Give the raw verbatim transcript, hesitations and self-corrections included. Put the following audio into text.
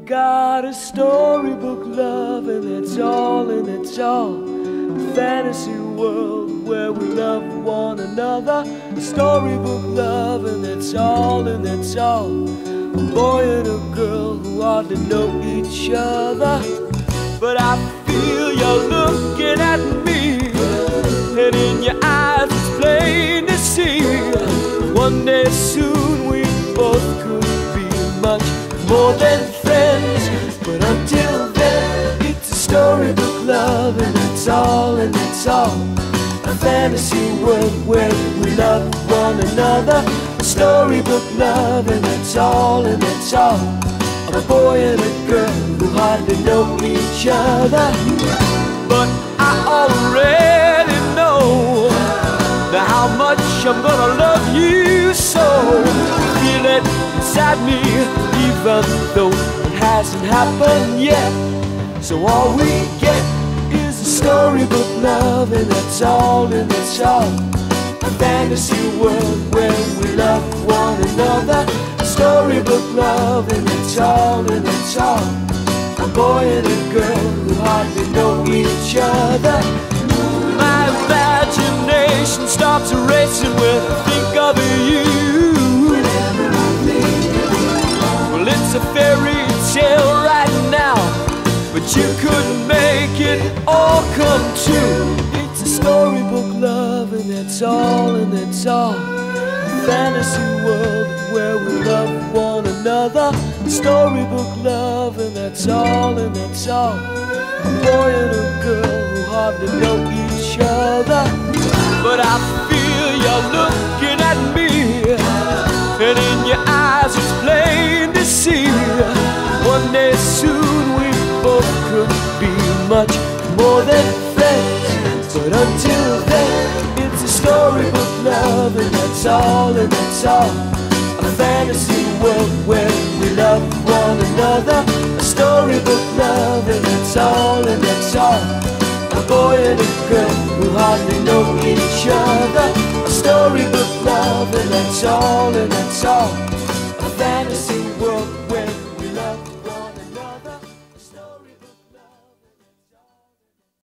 got a storybook love, and it's all, and it's all a fantasy world where we love one another. A storybook love, and it's all, and it's all a boy and a girl who hardly know each other. But I feel you're looking at me, and in your eyes it's plain to see one day soon we both could be much more than friends. But until then, it's a storybook love, and it's all, and it's all a fantasy world where we love one another. A storybook love, and it's all, and it's all of a boy and a girl who hardly know each other. But I already know now how much I'm gonna love you so. Feel it inside me, even though it hasn't happened yet. So all we get is a storybook love, and that's all, and that's all a fantasy world where we love one another. A storybook love, and it's all, and it's all a boy and a girl who hardly know each other. My imagination stops racing when I think of you. Well, it's a fairy tale right now, but you couldn't make it all come true. It's a storybook love, and that's all, and that's all a fantasy world where we love one another. A storybook love, and that's all, and that's all a boy and a girl who hardly know each other. But I feel you're looking at me, and in your eyes it's plain to see one day soon we both could be much more than friends. But until then, it's a storybook love, and that's all, and that's all a fantasy world where we love one another. A storybook love, and that's all, and that's all a boy and a girl who hardly know each other. A storybook love, and that's all, and that's all